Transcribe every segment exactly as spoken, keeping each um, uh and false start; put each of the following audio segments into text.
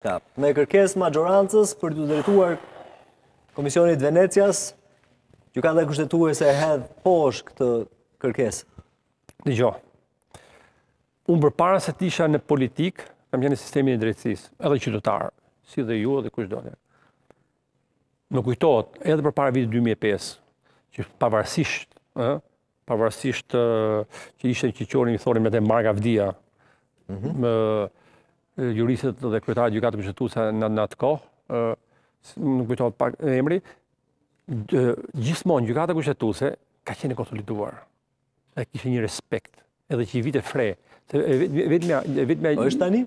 Ja, me kërkesë maggjorancës për të drejtuar Komisionit Venecias, gjykata e kushtetuese e hedh poshtë këtë kërkesë. Dgjoj. Unë përpara se të isha në politikë, kam qenë në sistemin e drejtësisë, edhe qytetar, si dhe ju edhe kushdo. Më kujtohet edhe përpara vitit dy mijë e pesë, që pavarësisht, ë, pavarësisht që ishte që qorin i thonin me të Marga Vdia, me juristët dhe kryetari i gjykatës kushtetuese në atë kohë, nuk kujtohet pak emri, gjithmonë gjykata kushtetuese ka qenë konsoliduar. Dhe kishte një respekt, edhe që i vite fre. Vetëm është tani?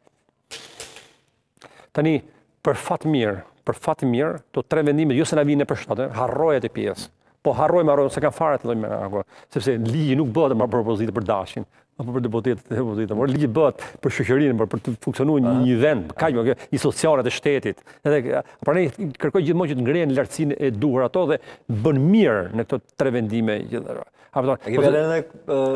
Tani, për fat mirë, për fat mirë, to tre vendimet, jo se na vinë në përshtatë, harrojet e pjesë. Po harrojmë, harrojmë, se kanë fare të dojmë ako. Sepse ligji nuk bëhet më për opozitë për dashin, apo për deputetët e opozitës, por ligji bëhet për shoqërinë, për, për të funksionuar një, një vend, kaq më një sociale të shtetit. Edhe prandaj kërkoj gjithmonë që të ngrehen lartësinë e duhur ato dhe bën mirë në këto tre vendime gjithë. Apo e ke vënë edhe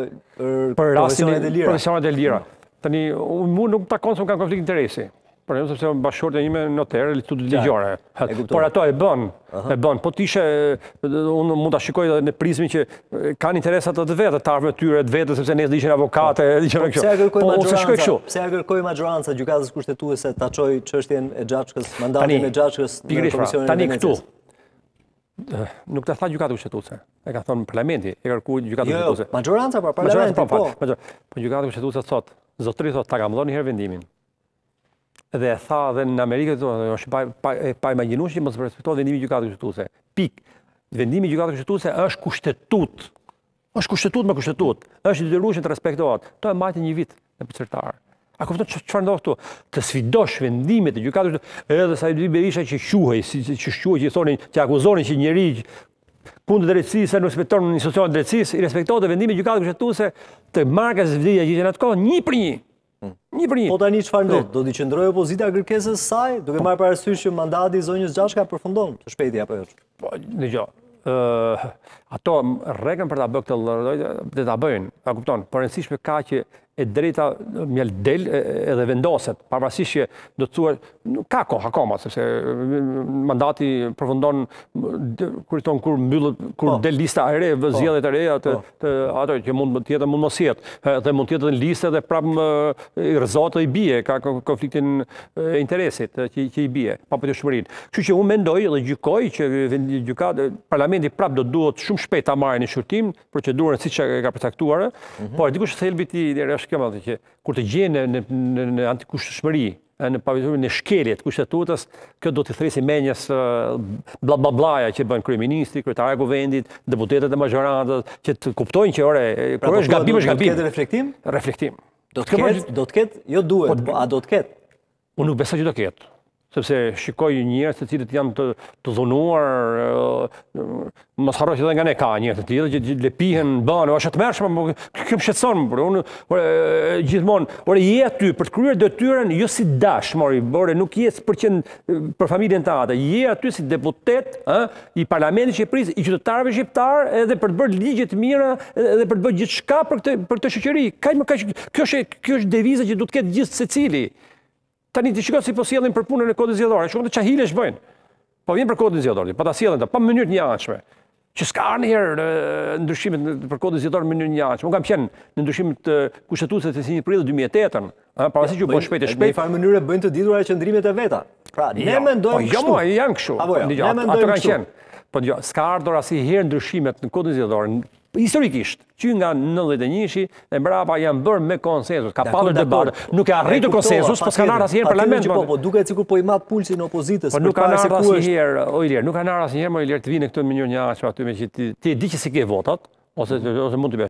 për profesionet e lira. Profesionet e lira. Tani unë nuk takon se kanë konflikt interesi. Por jo sepse bashkëshortja ime notere, institut ligjore. Por ato e bën, e bën. Po tishe, unë mund ta shikoj edhe në prizmin që kanë interesat të vetë, të arvë tyre të vetë, sepse ne ishin avokate, diçka kështu. Pse ja kërkoi maggjoranca? Pse ja kërkoi maggjoranca gjykatës kushtetuese ta çojë çështjen e Xhaçkës, mandatin e Xhaçkës në Komisionin e Tani këtu. Venecias? Nuk ta tha gjykatë kushtetuese. E ka thënë parlamenti, e kërkuar gjykatë kushtetuese. Jo, maggjoranca për parlamentin, po. Po gjykatë kushtetuese thotë, zotëri thotë ta kam dhënë një herë vendimin. Dhe e tha dhe në Amerikë, është pa, pa, pa imagjinuar që mos respektohet vendimi i gjykatës kushtetuese. Pik. Vendimi i gjykatës kushtetuese është kushtetut. Është kushtetut me kushtetut. Është i detyrueshëm të respektohet. To e mbajti një vit në përcaktuar. A kupton çfarë ndodh këtu? Të sfidosh vendimet e gjykatës, edhe sa i dy Berisha që quhej, si që quhej, që thonin, që akuzonin që njëri kundër drejtësisë, nuk respekton në institucionet e drejtësisë, i respektohet vendimi i gjykatës kushtetuese të Margas Vdia që ishte në atë kohë një për një. Një për një. Po tani çfarë ndodh? Do t'i qëndrojë opozita kërkesës së saj, duke marrë parasysh që mandati i zonjës Xhaçka përfundon të shpejti apo jo? Po, dëgjoj. Ë ato rregën për ta bërë këtë lloj, do ta bëjnë, a kupton? Por rëndësishme ka që e drejta mjal del edhe vendoset, pavarësisht që do të thuaj ka kohë akoma, sepse mandati përfundon kuriton kur mbyllet, kur del lista e re, zgjedhjet e reja të ato që mund të jetë mund mos jetë, dhe mund të jetë në listë dhe prapë i rrezohet i bie, ka konfliktin e interesit që që i bie, pa përshmërinë. Kështu që unë mendoj dhe gjykoj që gjykata parlamenti prapë do duhet shumë shpejt ta marrë në shqyrtim procedurën siç e ka përcaktuar, por dikush thelbit i kjo më që kur të gjenë në, në, në antikushtshmëri, në pavitur në shkeljet kushtetutës, kjo do të thresi menjes bla bla blaja që bën kryeministri, kryetari i kuvendit, deputetët e magjorantës, që të kuptojnë që ore, kur është gabim është gabim. Do të ketë reflektim? Reflektim. Do të ketë, do të ketë, jo duhet, a do të ketë? Unë nuk besoj që do ketë. Sepse shikoj njerëz të cilët janë të, të dhunuar, mos harroj që edhe nga ne ka njerëz të tillë që lepihen, bën, është të mërshme, kjo më shqetëson, por unë gjithmonë, ore je aty për të kryer detyrën jo si dash, mori, ore nuk je për qenë për familjen tënde, je aty si deputet, ë, i Parlamentit të Shqipërisë, i qytetarëve shqiptar, edhe për të bërë ligje të mira, edhe për të bërë gjithçka për këtë për këtë shoqëri. Kaq më kaq, kjo është kjo është deviza që duhet të ketë gjithë secili. Tani të shikoj si po sjellin për punën e kodit zgjedhor, shumë të çahilesh bëjnë. Po vjen për kodin zgjedhor, po ta sjellin pa mënyrë të njëjtshme. Që s'ka ndonjëherë ndryshimet për kodin zgjedhor në mënyrë të njëjtshme. Unë kam qenë në ndryshimet kushtetuese të njëzet prill dy mijë e tetën, ëh, pavarësisht që po shpejt e shpejt. Në farë mënyrë bëjnë të ditura qëndrimet e veta. Pra, ne mendojmë kështu. Po jo, janë kështu. Ne mendojmë kështu. Po jo, s'ka ardhur asnjëherë ndryshimet në kodin zgjedhor. Historikisht, që nga nëntëdhjetë e njëshi dhe mbrapa janë bërë me konsensus, ka pasur debat, nuk e arritur konsensus, po s'ka ardhur asnjëherë parlament. Po duket sikur po i mat pulsin opozitës. Po nuk ka ardhur asnjëherë, o Ilir, nuk ka ardhur asnjëherë, o Ilir, të vinë këtu në mënyrë njëjtshme aty me që ti e di që si ke votat, ose ose mund të